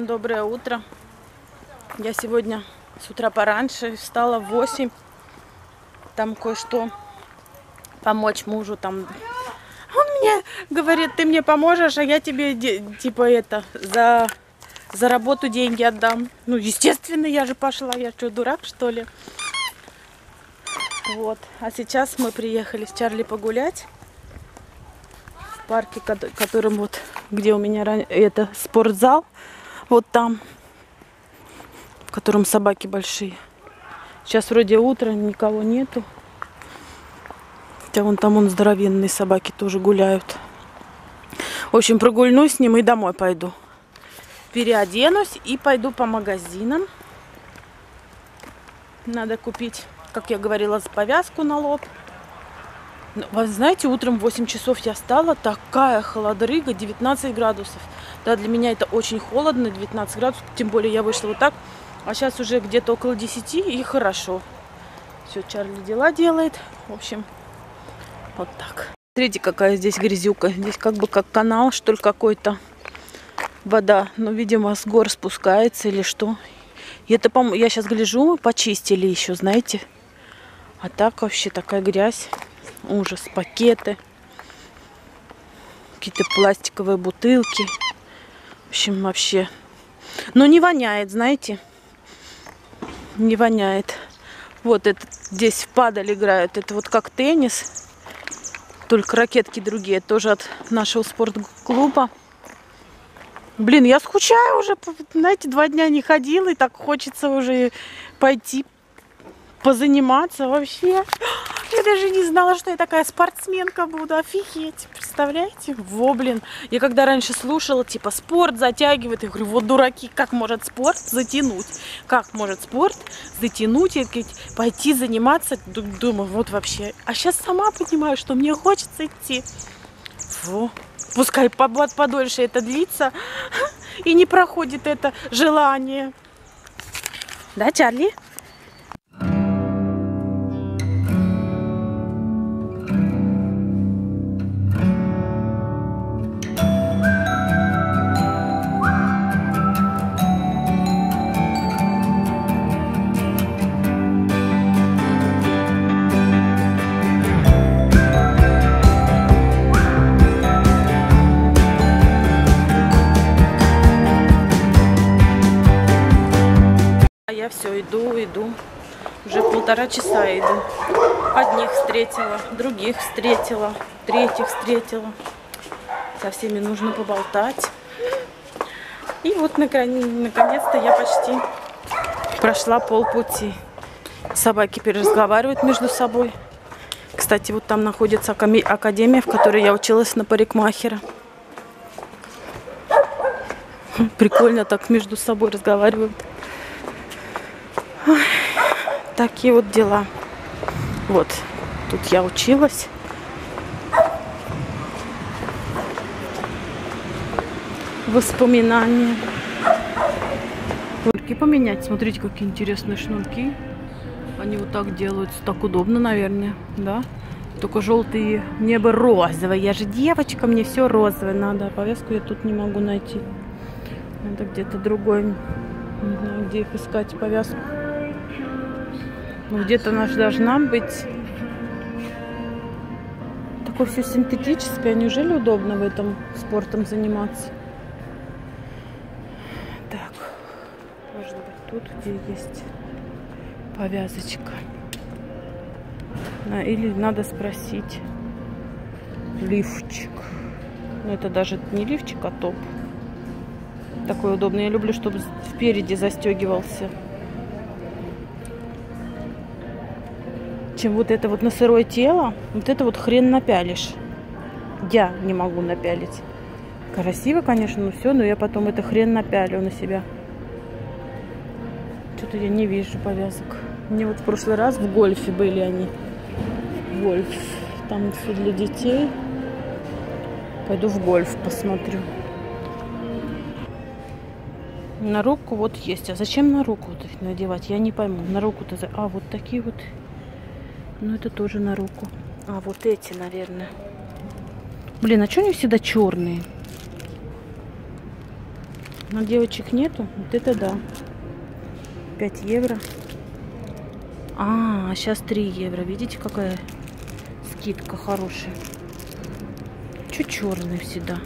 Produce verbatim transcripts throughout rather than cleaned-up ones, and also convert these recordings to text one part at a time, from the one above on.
Всем доброе утро. Я сегодня с утра пораньше встала в восемь. Там кое-что помочь мужу. Там он мне говорит, ты мне поможешь, а я тебе типа это за, за работу деньги отдам. Ну, естественно, я же пошла. Я что, дурак, что ли? Вот. А сейчас мы приехали с Чарли погулять в парке, которым вот, где у меня это спортзал, вот там, в котором собаки большие. Сейчас вроде утро, никого нету. Хотя вон там вон здоровенные собаки тоже гуляют. В общем, прогульнусь с ним и домой пойду. Переоденусь и пойду по магазинам. Надо купить, как я говорила, повязку на лоб. Вы знаете, утром в восемь часов я встала, такая холодрыга, девятнадцать градусов. Да, для меня это очень холодно, девятнадцать градусов, тем более я вышла вот так. А сейчас уже где-то около десяти и хорошо. Все, Чарли дела делает. В общем, вот так. Смотрите, какая здесь грязюка. Здесь как бы как канал, что ли, какой-то. Вода, ну, видимо, с гор спускается или что. И это, по-моему, я сейчас гляжу, почистили еще, знаете. А так вообще такая грязь. Ужас, пакеты, какие-то пластиковые бутылки. В общем, вообще. Но не воняет, знаете. Не воняет. Вот это здесь в падаль играют. Это вот как теннис. Только ракетки другие. Тоже от нашего спортклуба. Блин, я скучаю уже. Знаете, два дня не ходила. И так хочется уже пойти позаниматься вообще. Я даже не знала, что я такая спортсменка буду. Офигеть. Представляете? Во, блин. Я когда раньше слушала, типа, спорт затягивает. Я говорю, вот дураки, как может спорт затянуть? Как может спорт затянуть и пойти заниматься? Думаю, вот вообще. А сейчас сама понимаю, что мне хочется идти. Во. Пускай подольше это длится. И не проходит это желание. Да, Чарли? Я все иду, иду. Уже полтора часа иду. Одних встретила, других встретила, третьих встретила. Со всеми нужно поболтать. И вот наконец-то я почти прошла полпути. Собаки переразговаривают между собой. Кстати, вот там находится академия, в которой я училась на парикмахера. Прикольно так между собой разговаривают. Ой, такие вот дела. Вот, тут я училась. Воспоминания. Шнурки поменять. Смотрите, какие интересные шнурки. Они вот так делаются. Так удобно, наверное, да? Только желтые, небо розовое. Я же девочка, мне все розовое надо. А повязку я тут не могу найти. Надо где-то другой. Не знаю, где их искать, повязку. Ну, где-то она же должна быть. Такое все синтетическое. Неужели удобно в этом спортом заниматься? Так. Может быть, тут где есть повязочка. Или надо спросить. Лифчик. Но это даже не лифчик, а топ. Такой удобный. Я люблю, чтобы спереди застегивался. Чем вот это вот на сырое тело, вот это вот хрен напялишь. Я не могу напялить. Красиво, конечно, но все, но я потом это хрен напялю на себя. Что-то я не вижу повязок. Мне вот в прошлый раз в гольфе были они. Гольф. Там все для детей. Пойду в гольф посмотрю. На руку вот есть. А зачем на руку вот их надевать? Я не пойму. На руку-то... А, вот такие вот... Ну, это тоже на руку. А, вот эти, наверное. Блин, а что они всегда черные? А девочек нету? Вот это да. пять евро. А, сейчас три евро. Видите, какая скидка хорошая. Чуть черный всегда.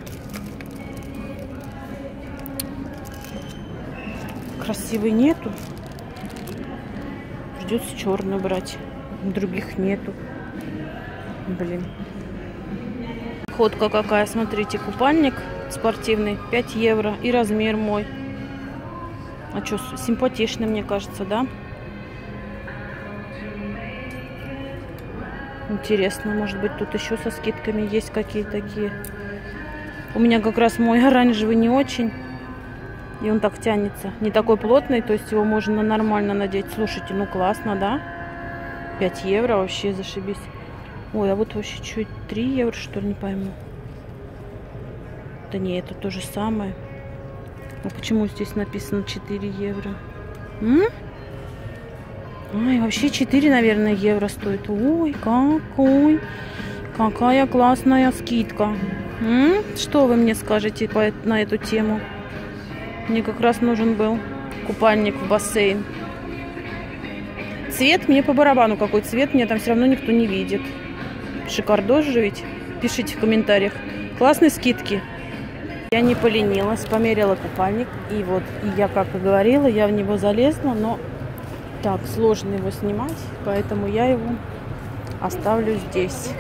Красивый нету. Придется черную брать. Других нету. Блин. Ходка какая, смотрите, купальник спортивный, пять евро. И размер мой. А что, симпатичный, мне кажется, да? Интересно, может быть, тут еще со скидками есть какие-то такие. У меня как раз мой оранжевый не очень. И он так тянется. Не такой плотный, то есть его можно нормально надеть. Слушайте, ну классно, да? пять евро, вообще зашибись. Ой, а вот вообще чуть три евро, что ли, не пойму. Да не, это то же самое. А почему здесь написано четыре евро? М? Ай, вообще четыре, наверное, евро стоит. Ой, какой. Какая классная скидка. М? Что вы мне скажете по, на эту тему? Мне как раз нужен был купальник в бассейн. Цвет мне по барабану. Какой цвет, мне там все равно никто не видит. Шикардос же ведь. Пишите в комментариях. Классные скидки. Я не поленилась, померила купальник. И вот, и я, как и говорила, я в него залезла, но так, сложно его снимать, поэтому я его оставлю здесь.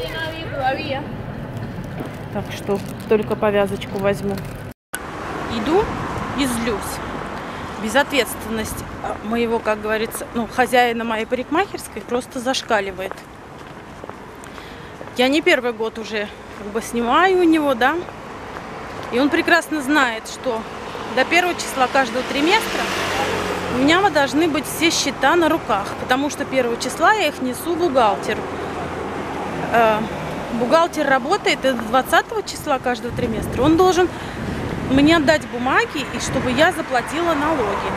Так что только повязочку возьму. Иду и злюсь. Безответственность моего, как говорится, ну, хозяина моей парикмахерской просто зашкаливает. Я не первый год уже как бы снимаю у него, да. И он прекрасно знает, что до первого числа каждого триместра у меня должны быть все счета на руках, потому что первого числа я их несу бухгалтеру. Э, бухгалтер работает, и до двадцатого числа каждого триместра он должен мне отдать бумаги, и чтобы я заплатила налоги.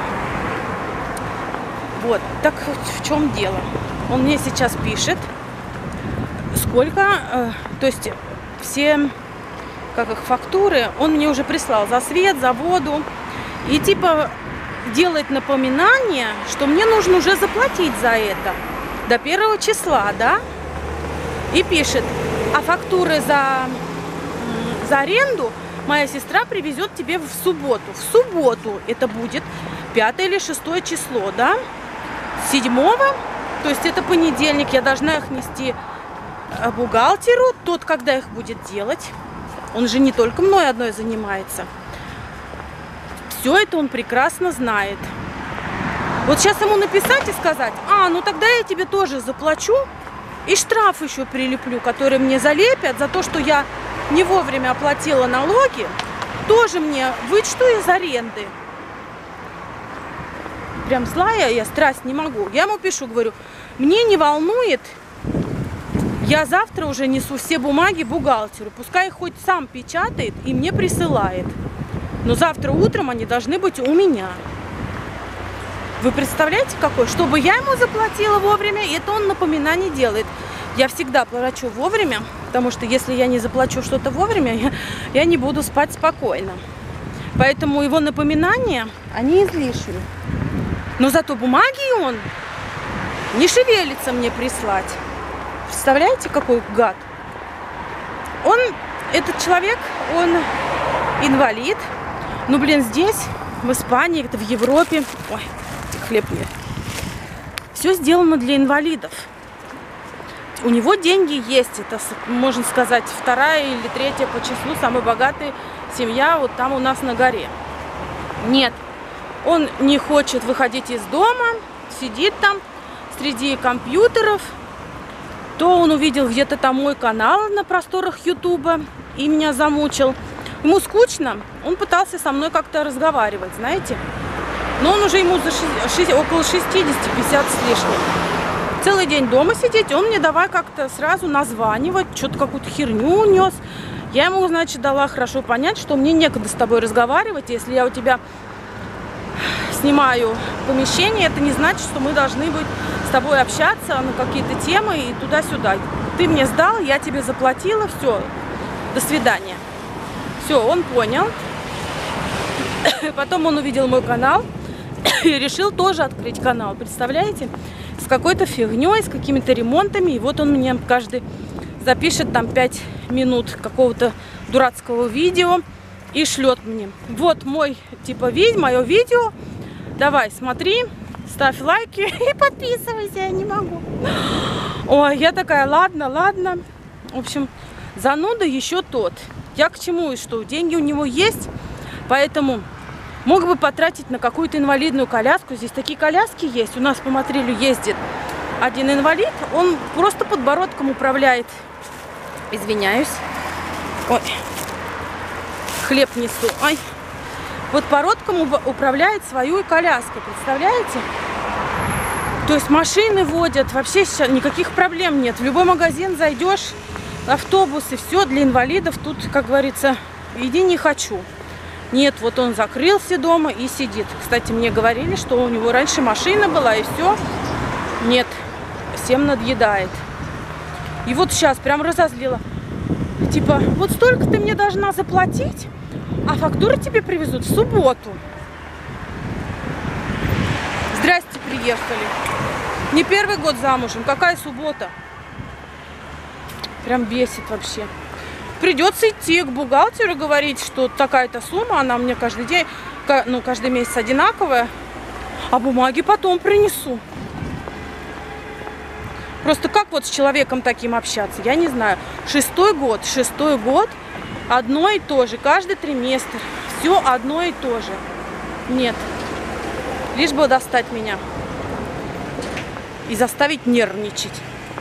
Вот, так в чем дело? Он мне сейчас пишет, сколько, э, то есть все, как их, фактуры, он мне уже прислал за свет, за воду, и типа делает напоминание, что мне нужно уже заплатить за это до первого числа, да, и пишет, а фактуры за, за аренду моя сестра привезет тебе в субботу. В субботу это будет пятое или шестое число, да, седьмого, то есть это понедельник, я должна их нести бухгалтеру, тот, когда их будет делать. Он же не только мной одной занимается. Все это он прекрасно знает. Вот сейчас ему написать и сказать, а, ну тогда я тебе тоже заплачу и штраф еще прилеплю, который мне залепят за то, что я не вовремя оплатила налоги, тоже мне вычту из аренды. Прям злая я, страсть не могу. Я ему пишу, говорю, мне не волнует, я завтра уже несу все бумаги бухгалтеру, пускай их хоть сам печатает и мне присылает. Но завтра утром они должны быть у меня. Вы представляете, какой? Чтобы я ему заплатила вовремя, это он напоминание делает. Я всегда плачу вовремя, потому что если я не заплачу что-то вовремя, я, я не буду спать спокойно. Поэтому его напоминания, они излишни. Но зато бумаги он не шевелится мне прислать. Представляете, какой гад? Он, этот человек, он инвалид. Ну, блин, здесь, в Испании, это в Европе. Ой, хлеб нет. Все сделано для инвалидов. У него деньги есть. Это, можно сказать, вторая или третья по числу самая богатая семья вот там у нас на горе. Нет, он не хочет выходить из дома, сидит там среди компьютеров. То он увидел где-то там мой канал на просторах Ютуба и меня замучил. Ему скучно, он пытался со мной как-то разговаривать, знаете. Но он уже ему за шесть, около шестидесяти, пятидесяти с лишним. Целый день дома сидеть, он мне давай как-то сразу названивать, что-то какую-то херню нес. Я ему, значит, дала хорошо понять, что мне некогда с тобой разговаривать. Если я у тебя снимаю помещение, это не значит, что мы должны быть с тобой общаться на какие-то темы и туда-сюда. Ты мне сдал, я тебе заплатила, все, до свидания. Все, он понял. Потом он увидел мой канал и решил тоже открыть канал. Представляете? С какой-то фигней, с какими-то ремонтами. И вот он мне каждый запишет там пять минут какого-то дурацкого видео и шлет мне. Вот мой, типа, вид, мое видео. Давай, смотри, ставь лайки и подписывайся, я не могу. Ой, я такая, ладно, ладно. В общем, зануда еще тот. Я к чему, что деньги у него есть, поэтому мог бы потратить на какую-то инвалидную коляску. Здесь такие коляски есть. У нас по Матрилю ездит один инвалид. Он просто подбородком управляет. Извиняюсь. Ой. Хлеб несу. Ай. Подбородком управляет свою коляской. Представляете? То есть машины водят. Вообще сейчас никаких проблем нет. В любой магазин зайдешь, автобусы, все для инвалидов. Тут, как говорится, иди не хочу. Нет, вот он закрылся дома и сидит. Кстати, мне говорили, что у него раньше машина была и все. Нет, всем надоедает. И вот сейчас прям разозлила. Типа, вот столько ты мне должна заплатить, а фактуры тебе привезут в субботу. Здрасте, приехали. Не первый год замужем. Какая суббота? Прям бесит вообще. Придется идти к бухгалтеру, говорить, что такая-то сумма, она мне каждый день, ну, каждый месяц одинаковая, а бумаги потом принесу. Просто как вот с человеком таким общаться, я не знаю. Шестой год, шестой год, одно и то же, каждый триместр, все одно и то же. Нет, лишь бы достать меня и заставить нервничать.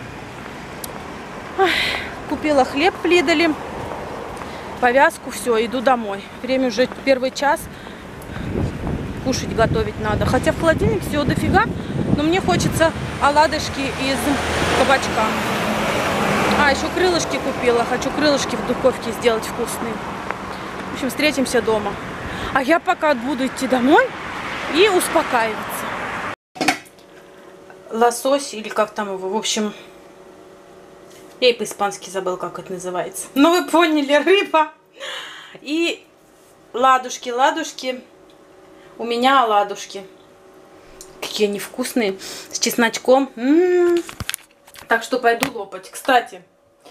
Ой, купила хлеб в Лиделе, повязку, все, иду домой. Время уже первый час, кушать готовить надо. Хотя в холодильнике всего дофига, но мне хочется оладушки из кабачка. А, еще крылышки купила. Хочу крылышки в духовке сделать вкусные. В общем, встретимся дома. А я пока буду идти домой и успокаиваться. Лосось, или как там его, в общем... Я и по-испански забыл, как это называется. Но вы поняли, рыба. И ладушки, ладушки. У меня оладушки. Какие они вкусные. С чесночком. М-м-м. Так что пойду лопать. Кстати,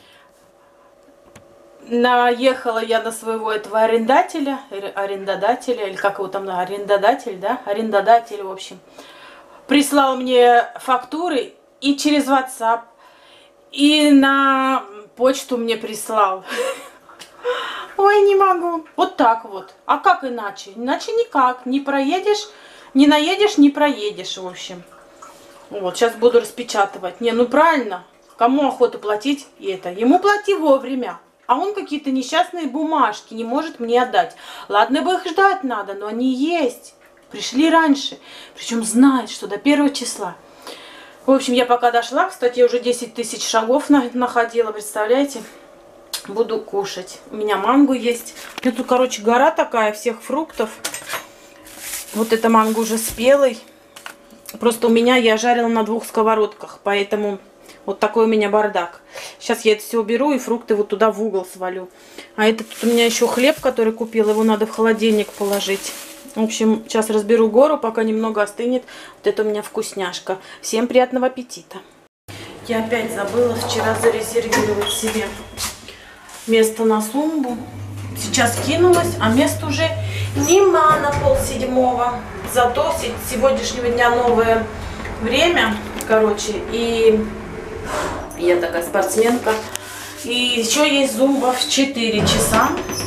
наехала я на своего этого арендателя. Арендодателя. Или как его там? Арендодатель, да? Арендодатель, в общем. Прислал мне фактуры и через WhatsApp. И на почту мне прислал. Ой, не могу. Вот так вот. А как иначе? Иначе никак. Не проедешь, не наедешь, не проедешь, в общем. Вот, сейчас буду распечатывать. Не, ну правильно. Кому охота платить и это? Ему плати вовремя. А он какие-то несчастные бумажки не может мне отдать. Ладно бы их ждать надо, но они есть. Пришли раньше. Причем знает, что до первого числа. В общем, я пока дошла, кстати, я уже десять тысяч шагов находила, представляете? Буду кушать. У меня манго есть. У меня тут, короче, гора такая всех фруктов. Вот это манго уже спелый. Просто у меня, я жарила на двух сковородках, поэтому вот такой у меня бардак. Сейчас я это все уберу и фрукты вот туда в угол свалю. А это тут у меня еще хлеб, который купила, его надо в холодильник положить. В общем, сейчас разберу гору, пока немного остынет. Вот это у меня вкусняшка. Всем приятного аппетита. Я опять забыла вчера зарезервировать себе место на сумбу. Сейчас кинулась, а места уже нема на полседьмого. Зато с сегодняшнего дня новое время, короче, и я такая спортсменка. И еще есть зумба в четыре часа.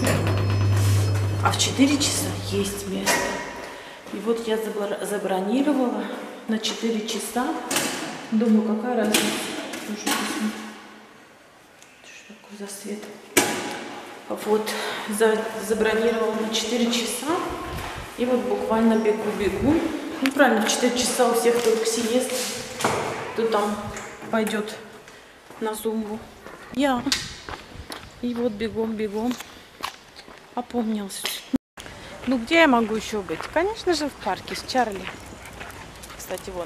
А в четыре часа есть место. И вот я забронировала на четыре часа. Думаю, какая разница. Что такое за свет? Вот, за, забронировала на четыре часа. И вот буквально бегу-бегу. Ну, правильно, в четыре часа у всех только сиеста. Кто там пойдет на зумбу? Я. И вот бегом-бегом. Опомнился. Ну, где я могу еще быть? Конечно же, в парке с Чарли. Кстати, вон.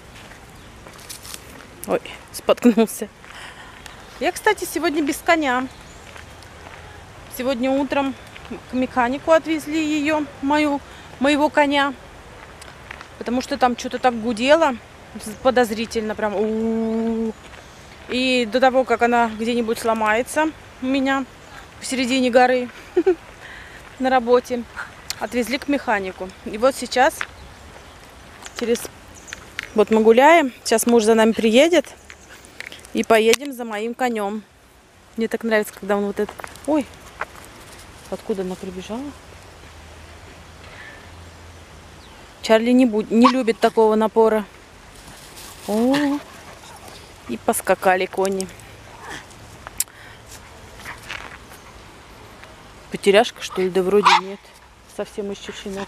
Ой, споткнулся. Я, кстати, сегодня без коня. Сегодня утром к механику отвезли ее, мою, моего коня. Потому что там что-то так гудело подозрительно прям. У-у-у. И до того, как она где-нибудь сломается у меня посередине горы на работе, отвезли к механику. И вот сейчас через... Вот мы гуляем. Сейчас муж за нами приедет. И поедем за моим конем. Мне так нравится, когда он вот это... Ой, откуда она прибежала? Чарли не, будь... не любит такого напора. О, и поскакали кони. Потеряшка, что ли? Да вроде нет. Совсем еще щенок.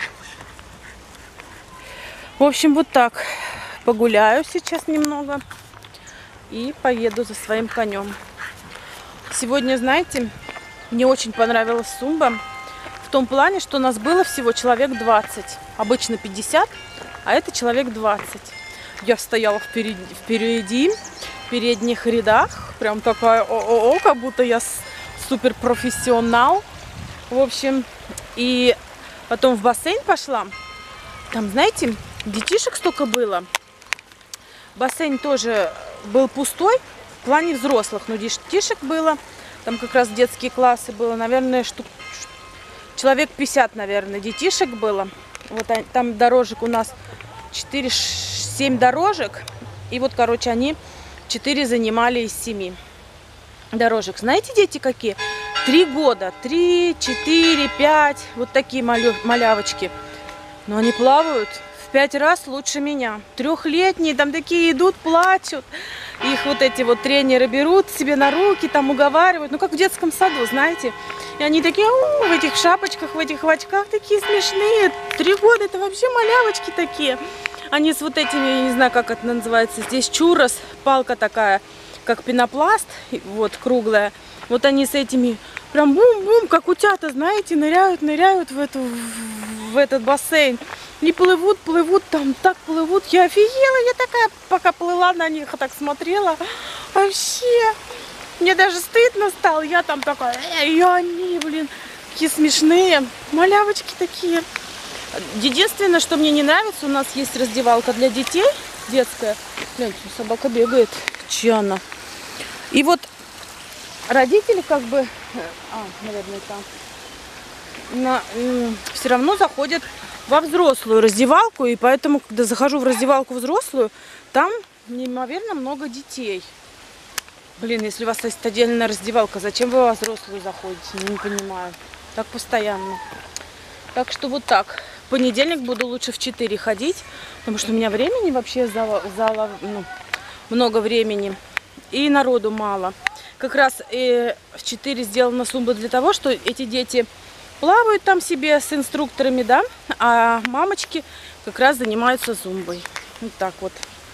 В общем, вот так. Погуляю сейчас немного. И поеду за своим конем. Сегодня, знаете, мне очень понравилась Сумба. В том плане, что у нас было всего человек двадцать. Обычно пятьдесят, а это человек двадцать. Я стояла впереди, впереди, в передних рядах. Прям такая о-о-о, как будто я суперпрофессионал. В общем, и потом в бассейн пошла. Там, знаете, детишек столько было. Бассейн тоже был пустой в плане взрослых, но детишек было. Там как раз детские классы было, наверное, штук, человек пятьдесят, наверное, детишек было. Вот там дорожек у нас четыре-семь дорожек. И вот, короче, они четыре занимали из семи дорожек. Знаете, дети какие? Три года. Три, четыре, пять. Вот такие малявочки. Но они плавают в пять раз лучше меня. Трехлетние там такие идут, плачут. Их вот эти вот тренеры берут себе на руки, там уговаривают. Ну, как в детском саду, знаете. И они такие в этих шапочках, в этих очках такие смешные. Три года, это вообще малявочки такие. Они с вот этими, я не знаю, как это называется, здесь чурос, палка такая, как пенопласт, вот, круглая. Вот они с этими прям бум-бум, как утята, знаете, ныряют, ныряют в, эту, в этот бассейн. И плывут, плывут, там так плывут. Я офигела, я такая, пока плыла на них, так смотрела. Вообще, мне даже стыдно стало. Я там такая, и они, блин, такие смешные. Малявочки такие. Единственное, что мне не нравится, у нас есть раздевалка для детей, детская. Гляньте, собака бегает. Чья она? И вот родители как бы, а, наверное, там, на, все равно заходят во взрослую раздевалку, и поэтому, когда захожу в раздевалку взрослую, там неимоверно много детей. Блин, если у вас есть отдельная раздевалка, зачем вы во взрослую заходите? Не понимаю. Так постоянно. Так что вот так. В понедельник буду лучше в четыре ходить, потому что у меня времени вообще зала, зала, ну, много времени. И народу мало. Как раз э, в четыре сделана Сумба для того, что эти дети плавают там себе с инструкторами, да, а мамочки как раз занимаются Зумбой. Вот так вот.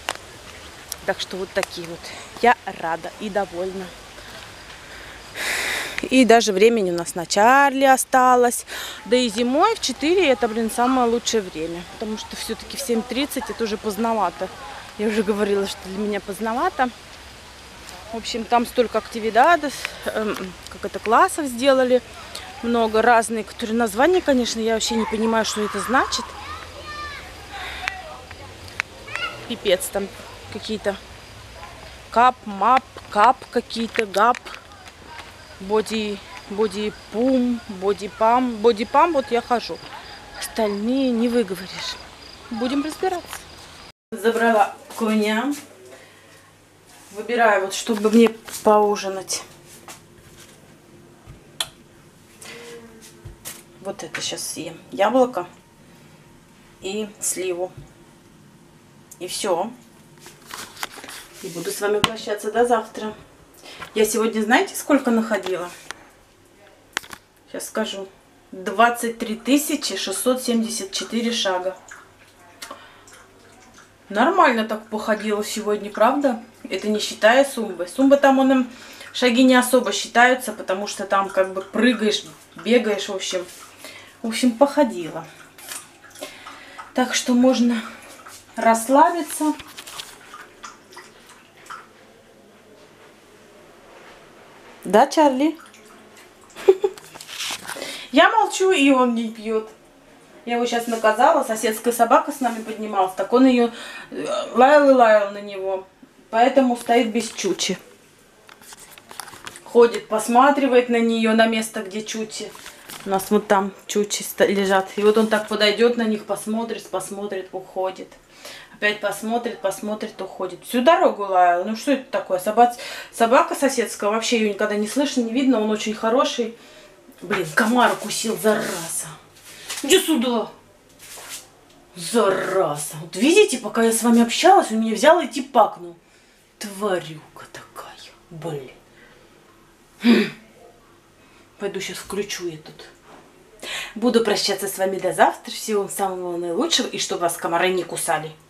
Так что вот такие вот. Я рада и довольна. И даже времени у нас на Чарли осталось. Да и зимой в четыре это, блин, самое лучшее время. Потому что все-таки в семь тридцать это уже поздновато. Я уже говорила, что для меня поздновато. В общем, там столько активидадов, э, как это, классов сделали. Много разных, которые названия, конечно, я вообще не понимаю, что это значит. Пипец, там какие-то кап, мап, кап какие-то, гап. Боди, боди пум, боди пам, боди пам, вот я хожу. Остальные не выговоришь. Будем разбираться. Забрала коня. Выбираю, вот, чтобы мне поужинать. Вот это сейчас съем. Яблоко и сливу. И все. И буду с вами прощаться до завтра. Я сегодня, знаете, сколько находила? Сейчас скажу. двадцать три тысячи шестьсот семьдесят четыре шага. Нормально так походила сегодня, правда? Это не считая Сумбы. Сумба там, он им шаги не особо считаются, потому что там как бы прыгаешь, бегаешь, в общем. В общем, походила. Так что можно расслабиться. Да, Чарли? Я молчу, и он не пьет. Я его сейчас наказала, соседская собака с нами поднималась, так он ее лаял и лаял на него. Поэтому стоит без Чучи. Ходит, посматривает на нее, на место, где Чучи. У нас вот там Чучи лежат. И вот он так подойдет на них, посмотрит, посмотрит, уходит. Опять посмотрит, посмотрит, уходит. Всю дорогу лаял. Ну что это такое? Собака, собака соседская, вообще ее никогда не слышно, не видно. Он очень хороший. Блин, комар укусил, зараза. Иди сюда. Зараза. Вот видите, пока я с вами общалась, он меня взял и типакнул. Тварюка такая. Блин. Хм. Пойду сейчас включу я тут. Буду прощаться с вами до завтра. Всего вам самого наилучшего. И чтобы вас комары не кусали.